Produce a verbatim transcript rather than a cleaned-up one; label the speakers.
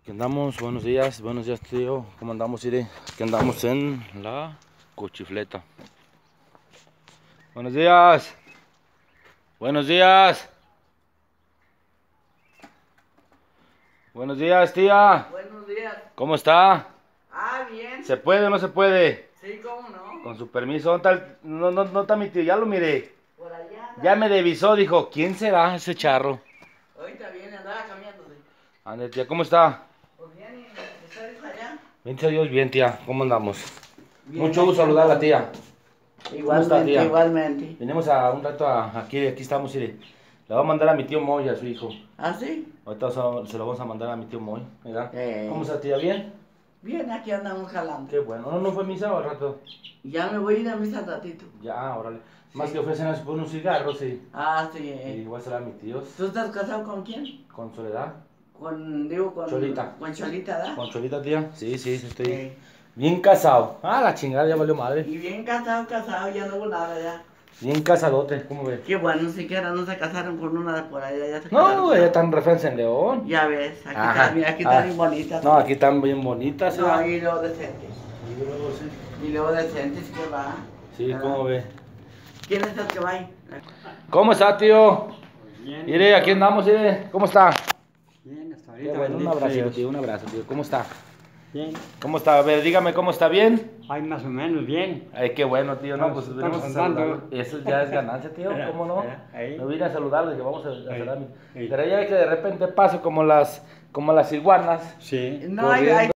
Speaker 1: Aquí andamos, buenos días, buenos días tío, ¿cómo andamos, Ire? Aquí andamos en la Cuchifleta. Buenos días, buenos días. Buenos días, tía.
Speaker 2: Buenos días.
Speaker 1: ¿Cómo está?
Speaker 2: Ah, bien.
Speaker 1: ¿Se puede o no se puede?
Speaker 2: Sí, cómo no.
Speaker 1: Con su permiso, ¿dónde está el- no, no, no está mi tío? Ya lo miré.
Speaker 2: Por allá.
Speaker 1: Ya me divisó, dijo, ¿quién será ese charro?
Speaker 2: Ahorita viene, andaba cambiándose.
Speaker 1: Ande, tía, ¿cómo está?
Speaker 2: Pues bien, ¿y ustedes allá?
Speaker 1: Bendito Dios, bien, tía, ¿cómo andamos?
Speaker 2: Bien,
Speaker 1: Mucho gusto
Speaker 2: aquí
Speaker 1: saludarla,
Speaker 2: andamos.
Speaker 1: tía.
Speaker 2: Igualmente,
Speaker 1: está, tía?
Speaker 2: igualmente.
Speaker 1: Venimos a un rato a, aquí, aquí estamos, Ire. Le voy a mandar a mi tío Moy, a su hijo.
Speaker 2: ¿Ah, sí?
Speaker 1: Ahorita se se lo vamos a mandar a mi tío Moy, ¿verdad?
Speaker 2: Eh.
Speaker 1: ¿Cómo está, tía? ¿Bien?
Speaker 2: Bien, aquí andamos jalando.
Speaker 1: Qué bueno. ¿No, no fue misa o al rato?
Speaker 2: Ya me voy a ir a misa ratito.
Speaker 1: Ya, órale. Más
Speaker 2: Sí.
Speaker 1: que ofrecen por unos cigarros, sí.
Speaker 2: Ah, sí.
Speaker 1: Y voy a hacer a mis tíos.
Speaker 2: ¿Tú estás casado con quién?
Speaker 1: Con Soledad.
Speaker 2: Con, digo, con...
Speaker 1: Cholita.
Speaker 2: Con Cholita, ¿da?
Speaker 1: Con Cholita, tía. Sí, sí, sí, estoy
Speaker 2: Sí.
Speaker 1: bien casado. Ah, la chingada, ya valió madre.
Speaker 2: Y bien casado, casado, ya no hubo nada ya.
Speaker 1: Bien casadote, ¿cómo ves?
Speaker 2: Qué bueno, siquiera no se casaron con una de por allá, ya se
Speaker 1: No,
Speaker 2: casaron con
Speaker 1: ella
Speaker 2: otra.
Speaker 1: está en referencia en León.
Speaker 2: Ya ves, aquí
Speaker 1: Ajá.
Speaker 2: están, mira, aquí están
Speaker 1: Ah.
Speaker 2: bien bonitas.
Speaker 1: No, aquí están bien bonitas,
Speaker 2: No,
Speaker 1: ¿verdad?
Speaker 2: y luego decentes.
Speaker 1: Y luego sí.
Speaker 2: Y luego decentes, ¿qué va?
Speaker 1: Sí,
Speaker 2: ¿verdad?
Speaker 1: ¿cómo ve?
Speaker 2: ¿Quién es el que va ahí?
Speaker 1: ¿Cómo está, tío?
Speaker 3: Bien.
Speaker 1: Mire, aquí andamos, mire. ¿Cómo está?
Speaker 3: Bien, hasta
Speaker 1: Qué
Speaker 3: ahorita.
Speaker 1: bueno, un
Speaker 3: bendito
Speaker 1: abrazo,
Speaker 3: Dios.
Speaker 1: tío, un abrazo, tío. ¿Cómo está?
Speaker 3: Bien.
Speaker 1: ¿Cómo está? A ver, dígame, ¿cómo está? ¿Bien?
Speaker 3: Hay más o menos bien.
Speaker 1: Ay, qué bueno, tío. No,
Speaker 3: Estamos-
Speaker 1: pues venimos a
Speaker 3: estamos andando.
Speaker 1: saludarlo. Eso ya es ganancia, tío. ¿Cómo no?
Speaker 3: Ahí.
Speaker 1: Me vine a saludarle, que vamos a, a
Speaker 3: Ahí.
Speaker 1: saludar.
Speaker 3: Ahí.
Speaker 1: Pero ya ve que de repente paso como las, como las iguanas.
Speaker 3: Sí.
Speaker 2: No, hay, hay